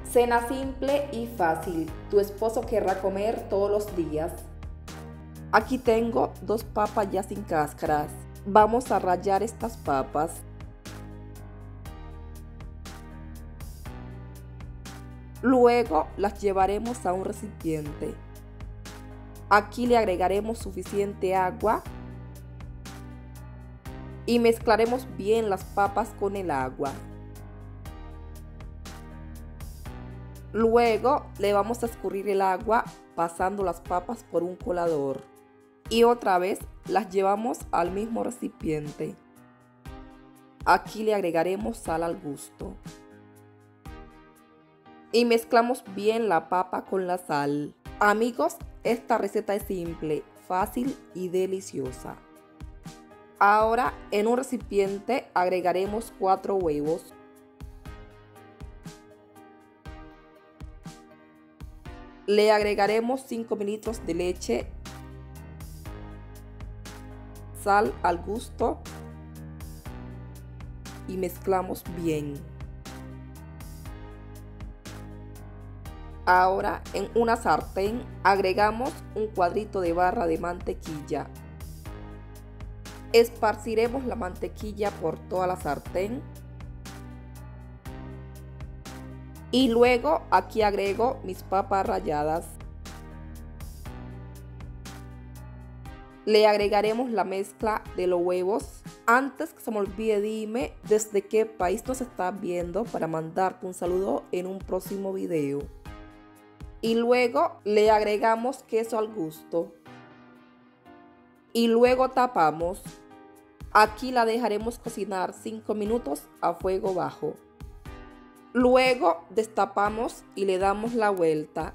Cena simple y fácil. Tu esposo querrá comer todos los días. Aquí tengo 2 papas ya sin cáscaras. Vamos a rallar estas papas. Luego las llevaremos a un recipiente. Aquí le agregaremos suficiente agua y mezclaremos bien las papas con el agua. Luego le vamos a escurrir el agua pasando las papas por un colador y otra vez las llevamos al mismo recipiente. Aquí le agregaremos sal al gusto y mezclamos bien la papa con la sal. Amigos, esta receta es simple, fácil y deliciosa. Ahora en un recipiente agregaremos 4 huevos. Le agregaremos 5 mililitros de leche, sal al gusto y mezclamos bien. Ahora en una sartén agregamos un cuadrito de barra de mantequilla. Esparciremos la mantequilla por toda la sartén. Y luego aquí agrego mis papas ralladas. Le agregaremos la mezcla de los huevos. Antes que se me olvide, dime desde qué país nos estás viendo para mandarte un saludo en un próximo video. Y luego le agregamos queso al gusto. Y luego tapamos. Aquí la dejaremos cocinar 5 minutos a fuego bajo. Luego destapamos y le damos la vuelta.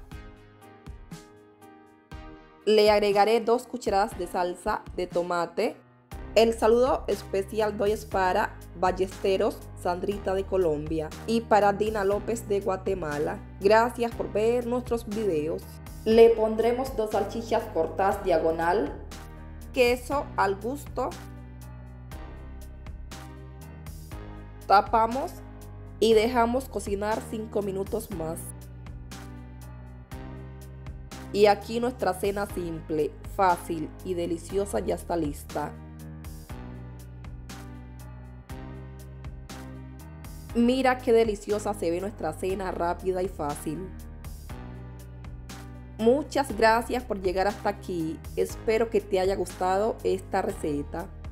Le agregaré 2 cucharadas de salsa de tomate. El saludo especial doy es para Ballesteros, Sandrita de Colombia y para Dina López de Guatemala. Gracias por ver nuestros videos. Le pondremos 2 salchichas cortadas diagonal, queso al gusto. Tapamos y dejamos cocinar 5 minutos más. Y aquí nuestra cena simple, fácil y deliciosa ya está lista. Mira qué deliciosa se ve nuestra cena rápida y fácil. Muchas gracias por llegar hasta aquí. Espero que te haya gustado esta receta.